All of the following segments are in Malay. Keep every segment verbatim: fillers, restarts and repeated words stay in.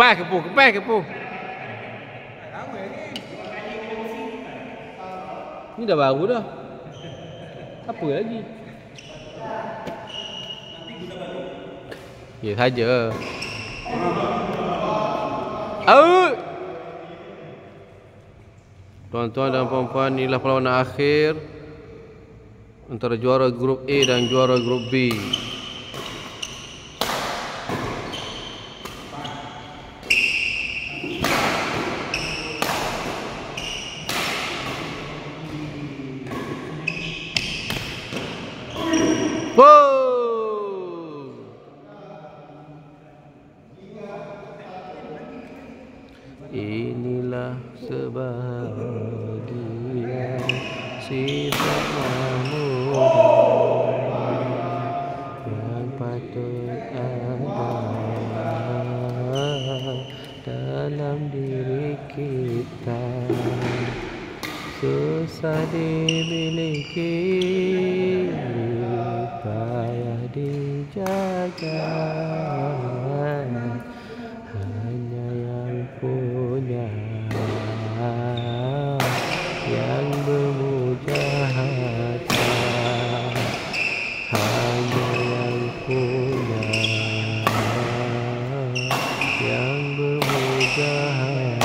Kepas kepuh, kepas kepuh. Ni dah baru dah. Apa lagi? Ya saja. Out. Tuan-tuan dan puan-puan, inilah perlawanan akhir antara juara grup A dan juara grup B. Inilah sebahagian sifat muda yang patut ada dalam diri kita, susah dimiliki, payah dijaga. Hanya yang punya yang bermujahadah, hanya yang punya yang bermujahadah.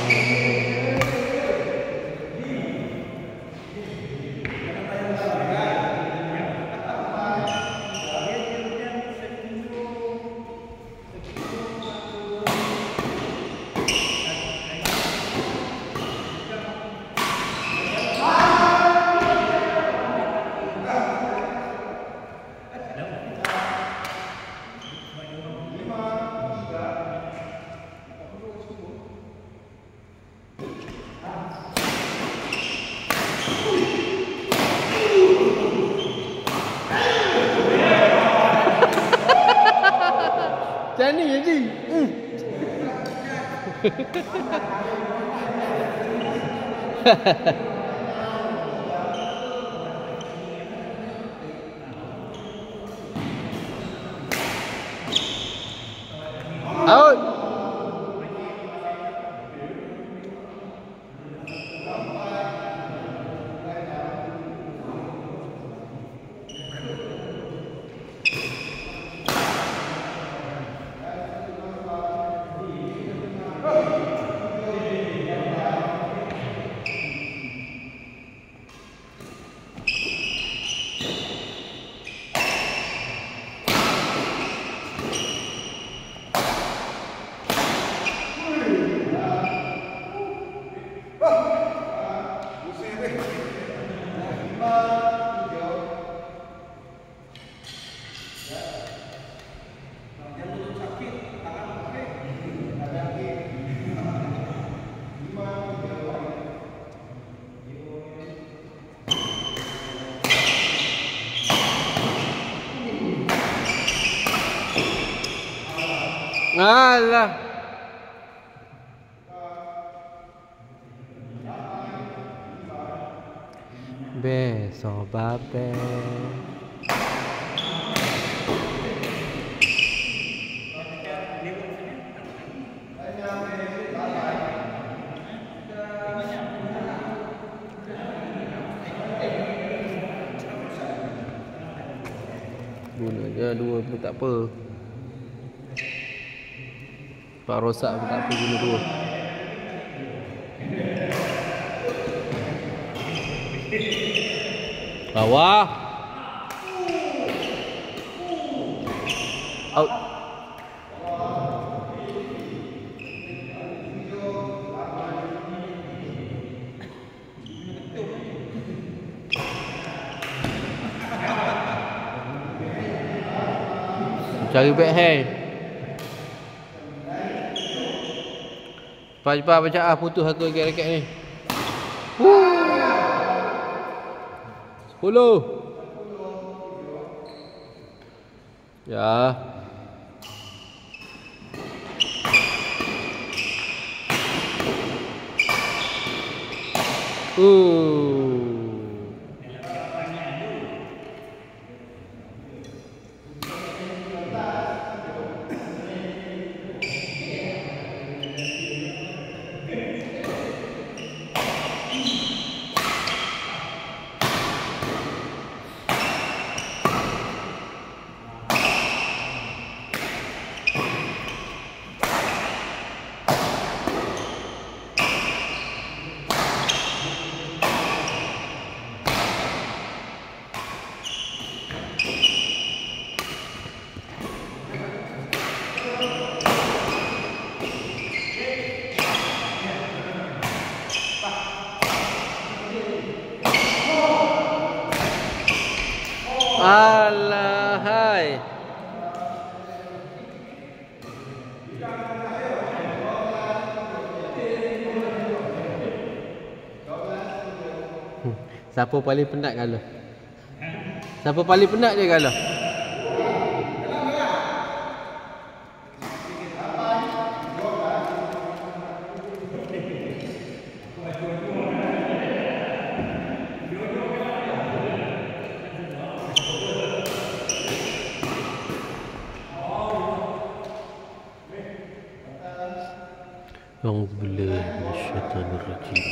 Macam ni je Ji. Hmm. Out. Alah. Besok babe. Guna je dua pun tak apa. Pak rosak pun tak apa, guna dua. Bawah. Out. Cari backhand. Cepat-cepat baca ah, putus satu lagi raket ni. Sepuluh. Ya. Uh. Alah hai. Siapa paling penat kalau? Siapa paling penat dia kalau? أعوذ بالله من الشيطان الرجيم.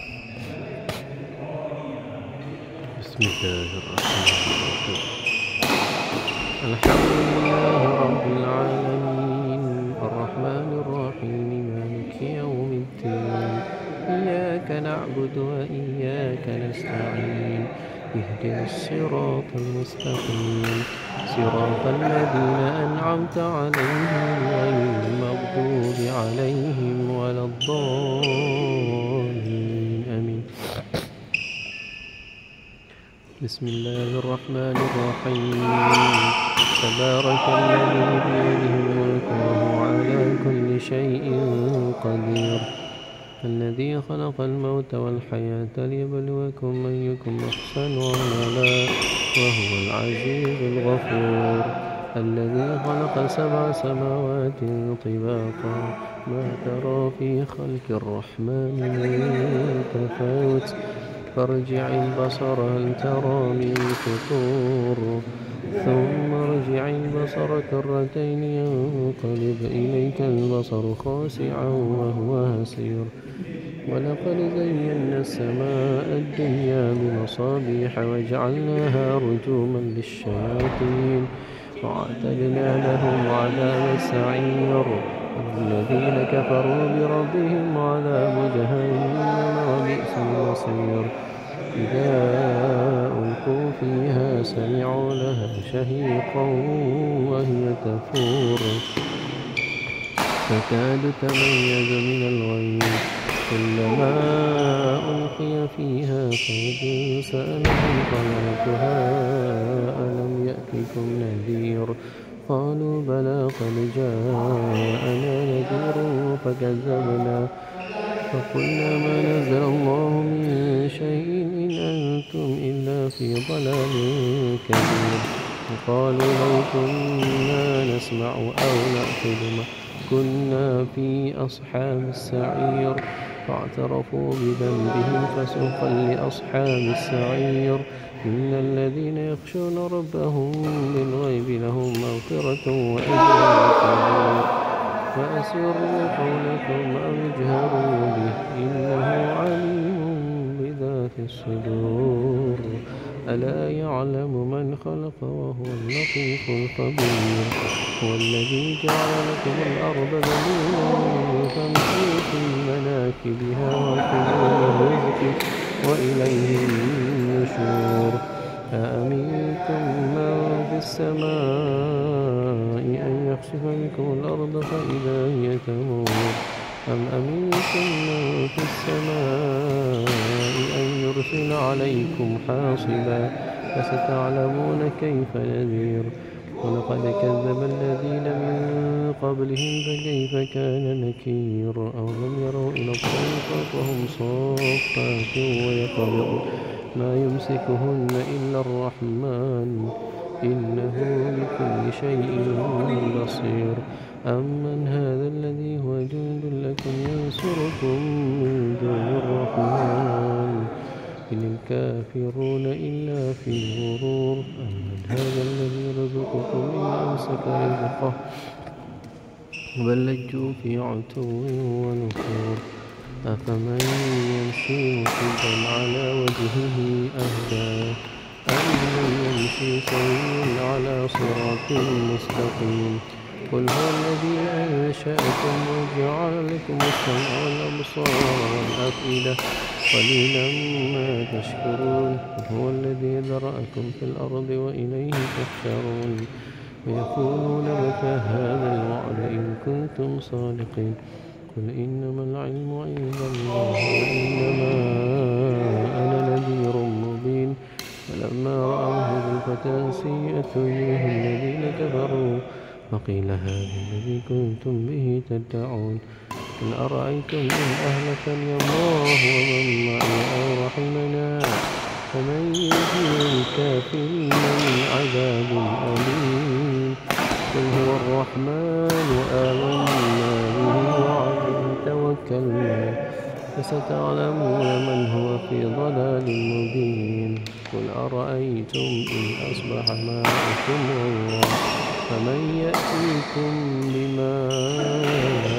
بسم الله الرحمن الرحيم. الحمد لله رب العالمين الرحمن الرحيم مالك يوم الدين إياك نعبد وإياك نستعين اهدنا الصراط المستقيم صراط الذين أنعمت عليهم غير المغضوب عليهم ولا الضالين آمين. بسم الله الرحمن الرحيم. تبارك الذي بيده الملك وهو على كل شيء قدير الذي خلق الموت والحياة ليبلوكم أيكم أحسن عملا وهو العزيز الغفور الذي خلق سبع سماوات طباقا ما ترى في خلق الرحمن من تفاوت فارجع البصر هل ترى من فطور ثم ارجع البصر كرتين ينقلب إليك البصر خاسعا وهو هسير ولقد زينا السماء الدنيا بمصابيح وجعلناها رجوما للشياطين وأعتدنا لهم عذاب السعير الذين كفروا بربهم عذاب جهنم وبئس المصير إذا ألقوا فيها سمعوا لها شهيقا وهي تفور تكاد تميز من الغيظ كلما ألقي فيها فوج سألهم خلقها ألم يأتكم نذير قالوا بلى قد جاءنا نذير فكذبنا فقلنا ما نزل الله من شيء إن أنتم إلا في ضلال كبير وقالوا لو كنا نسمع أو نأخذ ما كنا في أصحاب السعير فاعترفوا بذنبهم فسوقا لأصحاب السعير إن الذين يخشون ربهم بالغيب لهم مغفرة وأجر كبير فأسروا قولكم أو اجهروا به إنه عليم بذات الصدور ألا يعلم من خلق وهو اللطيف الخبير هو الذي جعل لكم الأرض ذلولا فامشوا في مناكبها وكلوا من رزقه وإليه النشور أأمنتم من في السماء أن يخسف بكم الأرض فإذا هي تمور أم أمنتم من في السماء أن يرسل عليكم حاصبا فستعلمون كيف نذير ولقد كذب الذين من قبلهم فكيف كان نكير أولم يروا إلى الطير فوقهم صافات ويقبضن ما يمسكهن إلا الرحمن إنه بكل شيء بصير أمن هذا الذي هو جند لكم ينصركم من دون الرحمن إن الكافرون إلا في غرور أمن هذا الذي رزقكم إن أمسك رزقه بل لجوا في عتو ونفور أفمن يمشي مكبا على وجهه أهدى أمن يمشي سويا على صراط مستقيم قل هو الذي أنشأكم وجعل لكم السمع والأبصار والأفئدة قليلا ما تشكرون هو الذي ذرأكم في الأرض وإليه تحشرون ويقولون متى هذا الوعد إن كنتم صادقين قل إنما العلم عند الله وإنما أنا نذير مبين فلما رأوه زلفة سيئت وجوه الذين كفروا وقيل هذا الذي كنتم به تدعون قل أرأيتم إن أهلكني الله ومن معي أو رحمنا فمن يجير الكافرين من عذاب أليم قل هو الرحمن آمنا به وعليه توكلنا فستعلمون من هو في ضلال مبين قل أرأيتم إن أصبح ماؤكم غورا فمن يأتيكم بماء